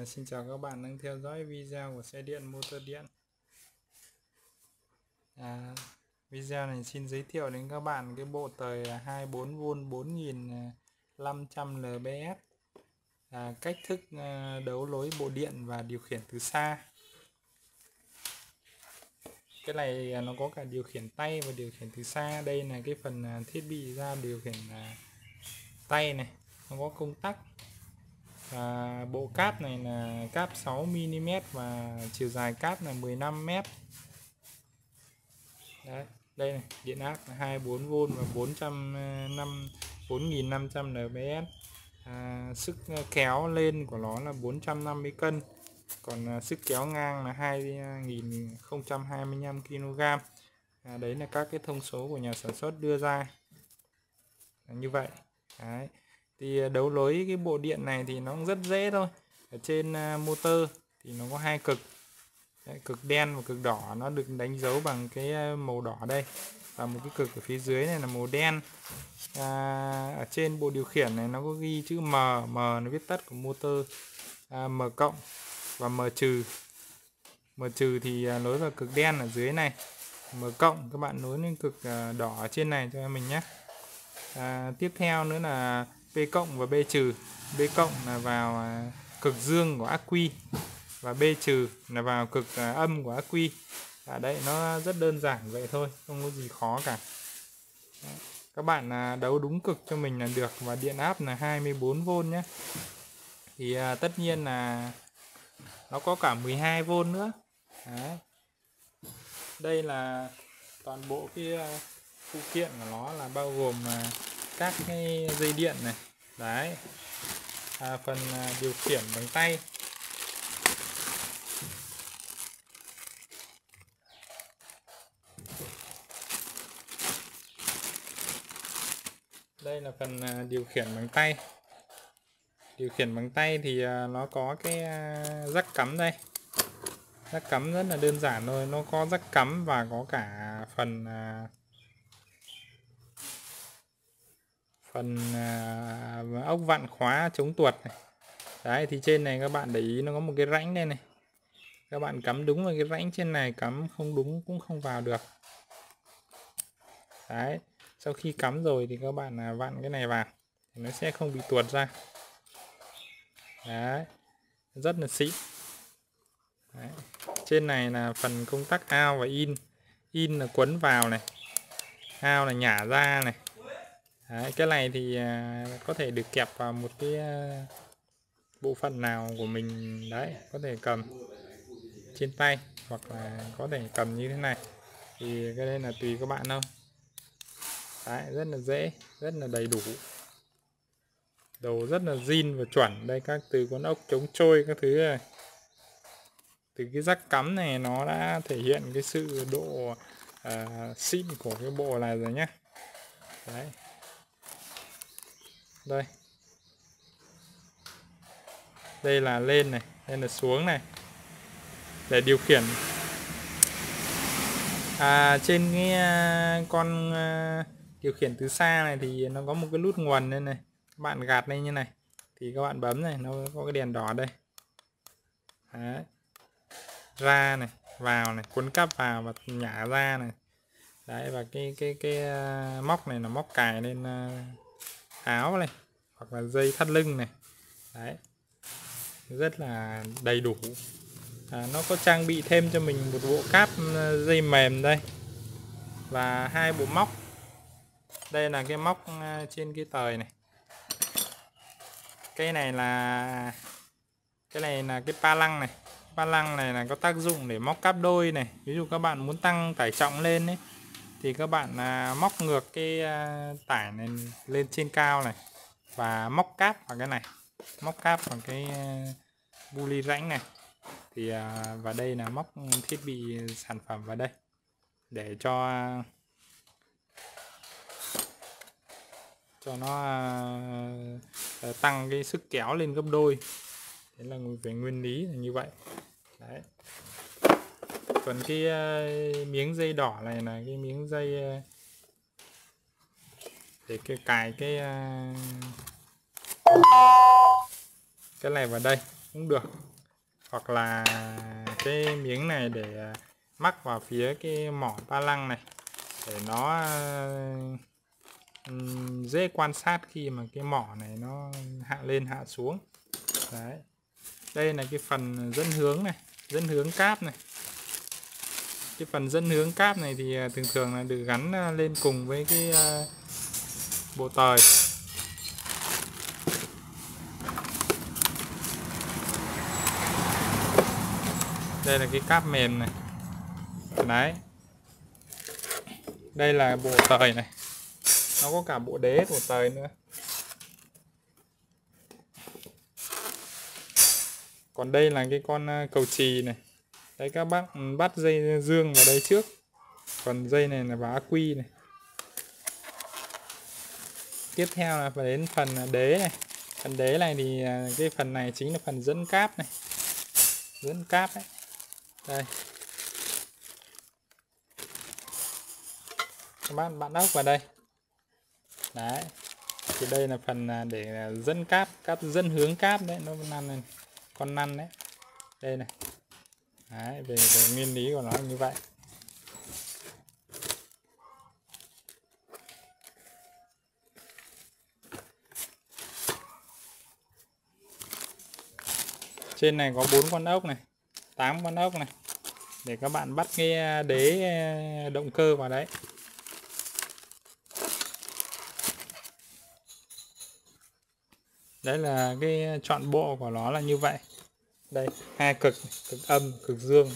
Xin chào các bạn đang theo dõi video của xe điện motor điện. Video này xin giới thiệu đến các bạn cái bộ tời 24V 4500 lbs, cách thức đấu nối bộ điện và điều khiển từ xa. Cái này nó có cả điều khiển tay và điều khiển từ xa. Đây là cái phần thiết bị ra điều khiển tay này, nó có công tắc. Bộ cáp này là cáp 6mm và chiều dài cáp là 15m. Đấy, đây này, điện áp 24V và 4500 lbs. Sức kéo lên của nó là 450 cân, còn sức kéo ngang là 2025 kg. Đấy là các cái thông số của nhà sản xuất đưa ra như vậy. Đấy. Thì đấu nối cái bộ điện này thì nó cũng rất dễ thôi. Ở trên motor thì nó có hai cực. Đấy, cực đen và cực đỏ, nó được đánh dấu bằng cái màu đỏ đây, và một cái cực ở phía dưới này là màu đen. Ở trên bộ điều khiển này nó có ghi chữ M, M là viết tắt của motor, M cộng và M trừ. M trừ thì nối vào cực đen ở dưới này, M cộng các bạn nối lên cực đỏ ở trên này cho em mình nhé. Tiếp theo nữa là P cộng và B trừ. B cộng là vào cực dương của ắc quy và B trừ là vào cực âm của ắc quy. Đấy, nó rất đơn giản vậy thôi, không có gì khó cả. Các bạn đấu đúng cực cho mình là được, và điện áp là 24V nhé. Thì tất nhiên là nó có cả 12V nữa. Đấy. Đây là toàn bộ cái phụ kiện của nó, là bao gồm các cái dây điện này. Đấy. Phần điều khiển bằng tay. Đây là phần điều khiển bằng tay. Điều khiển bằng tay thì nó có cái jack cắm đây. Jack cắm rất là đơn giản thôi, nó có jack cắm và có cả phần ốc vặn khóa chống tuột này. Đấy, thì trên này các bạn để ý nó có một cái rãnh đây này. Các bạn cắm đúng vào cái rãnh trên này, cắm không đúng cũng không vào được. Đấy, sau khi cắm rồi thì các bạn vặn cái này vào thì nó sẽ không bị tuột ra. Đấy, rất là xịn. Đấy. Trên này là phần công tắc out và in. In là quấn vào này, out là nhả ra này. Đấy, cái này thì có thể được kẹp vào một cái bộ phận nào của mình. Đấy, có thể cầm trên tay hoặc là có thể cầm như thế này, thì cái đây là tùy các bạn thôi. Đấy, rất là dễ, rất là đầy đủ, đồ rất là zin và chuẩn. Đây, các từ con ốc chống trôi các thứ này. Từ cái jack cắm này nó đã thể hiện cái sự độ xịn của cái bộ này rồi nhé. Đấy. Đây là lên này, đây là xuống này, để điều khiển. Trên cái con điều khiển từ xa này thì nó có một cái nút nguồn đây này. Các bạn gạt lên như này thì các bạn bấm này, nó có cái đèn đỏ đây. Đấy. Ra này, vào này, cuốn cáp vào và nhả ra này. Đấy, và cái móc này là móc cài lên áo này, hoặc là dây thắt lưng này. Đấy, rất là đầy đủ. Nó có trang bị thêm cho mình một bộ cáp dây mềm đây, và hai bộ móc. Đây là cái móc trên cái tời này. Cái này là cái pa lăng này. Pa lăng này là có tác dụng để móc cáp đôi này. Ví dụ các bạn muốn tăng tải trọng lên ấy, thì các bạn móc ngược cái tải này lên trên cao này, và móc cáp vào cái này, móc cáp vào cái bu ly rãnh này. Thì và đây là móc thiết bị sản phẩm vào đây để cho nó tăng cái sức kéo lên gấp đôi. Thế là về nguyên lý là như vậy. Đấy. Còn cái miếng dây đỏ này là cái miếng dây để cài cái này vào đây cũng được. hoặc là cái miếng này để mắc vào phía cái mỏ ba lăng này để nó dễ quan sát khi mà cái mỏ này nó hạ lên hạ xuống. Đấy, đây là cái phần dẫn hướng này, dẫn hướng cáp này. Cái phần dẫn hướng cáp này thì thường thường là được gắn lên cùng với cái bộ tời. Đây là cái cáp mềm này. Đấy, đây là bộ tời này, nó có cả bộ đế bộ tời nữa. Còn đây là cái con cầu chì này. Đấy, các bác bắt dây dương vào đây trước, còn dây này là vào ắc quy này. Tiếp theo là phải đến phần đế này. Phần đế này thì cái phần này chính là phần dẫn cáp này, dẫn cáp đấy. Đây, các bạn ốc vào đây. Đấy, thì đây là phần để dẫn cáp, dẫn hướng cáp đấy, nó năn này, con năn đấy. Đây này. Đấy, về nguyên lý của nó là như vậy. Trên này có 4 con ốc này, 8 con ốc này, để các bạn bắt cái đế động cơ vào đấy. Đấy là cái chọn bộ của nó là như vậy. Đây, hai cực, cực âm, cực dương.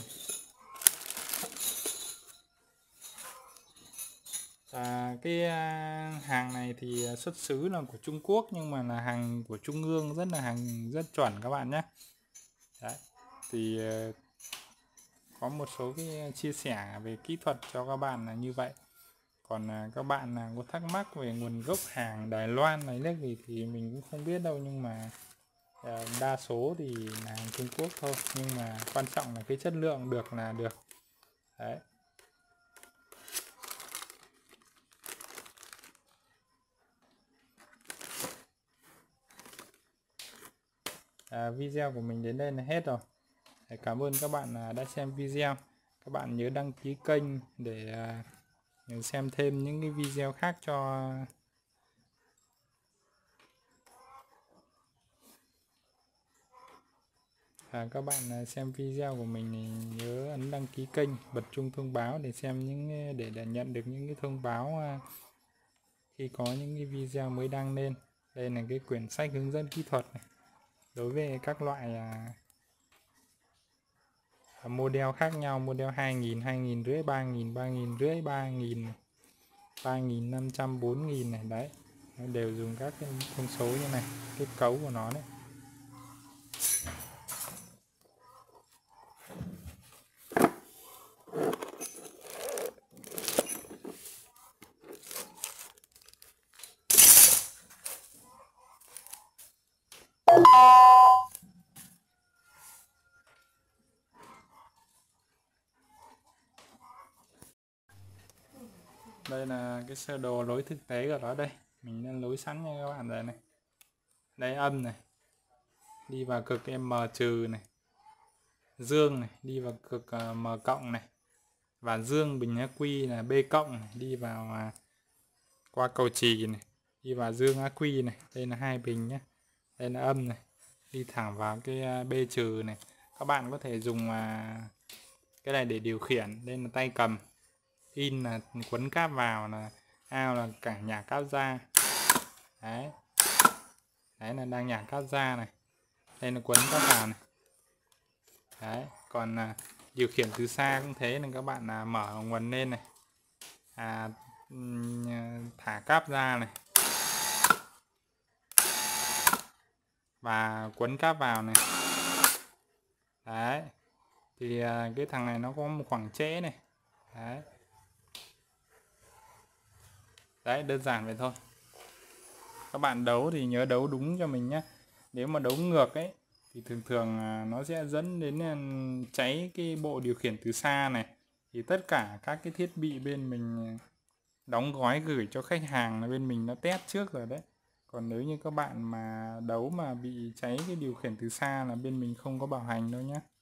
Cái hàng này thì xuất xứ là của Trung Quốc, nhưng mà là hàng của Trung ương, rất là hàng rất chuẩn các bạn nhé. Đấy, thì có một số cái chia sẻ về kỹ thuật cho các bạn là như vậy. Còn các bạn nào có thắc mắc về nguồn gốc hàng Đài Loan này nước gì thì mình cũng không biết đâu, nhưng mà đa số thì là hàng Trung Quốc thôi, nhưng mà quan trọng là cái chất lượng được là được. Đấy. Video của mình đến đây là hết rồi. Cảm ơn các bạn đã xem video. Các bạn nhớ đăng ký kênh để xem thêm những cái video khác cho các bạn xem video của mình thì nhớ ấn đăng ký kênh, bật chuông thông báo để xem để nhận được những cái thông báo khi có những cái video mới đăng lên. Đây là cái quyển sách hướng dẫn kỹ thuật này, đối với các loại model khác nhau, model 2000, 2500, 3000, 3500, 3000, 3500, 4000 này. Đấy, nó đều dùng các cái thông số như này, kết cấu của nó đấy. Đây là cái sơ đồ lối thực tế của nó đây. Mình đã lối sẵn cho các bạn rồi này. Đây âm này, đi vào cực M trừ này. Dương này, đi vào cực M cộng này. Và dương bình ắc quy là B cộng này, đi vào qua cầu chì này, đi vào dương ắc quy này. Đây là hai bình nhé. Đây là âm này, đi thẳng vào cái B trừ này. Các bạn có thể dùng cái này để điều khiển. Đây là tay cầm. In là quấn cáp vào, là out là cả nhả cáp ra. Đấy, đấy là đang nhả cáp ra này. Đây là quấn cáp vào này. Đấy, còn điều khiển từ xa cũng thế, là các bạn mở nguồn lên này, thả cáp ra này và quấn cáp vào này. Đấy, thì cái thằng này nó có một khoảng trễ này. Đấy. Đấy, đơn giản vậy thôi. Các bạn đấu thì nhớ đấu đúng cho mình nhé. Nếu mà đấu ngược ấy thì thường thường nó sẽ dẫn đến cháy cái bộ điều khiển từ xa này. Thì tất cả các cái thiết bị bên mình đóng gói gửi cho khách hàng là bên mình nó test trước rồi đấy. Còn nếu như các bạn mà đấu mà bị cháy cái điều khiển từ xa là bên mình không có bảo hành đâu nhé.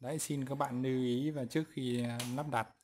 Đấy, xin các bạn lưu ý và trước khi lắp đặt